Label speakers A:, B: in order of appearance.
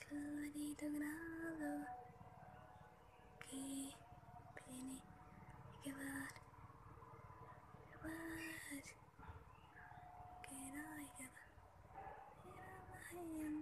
A: favorito grado que viene que va igual que no hay que va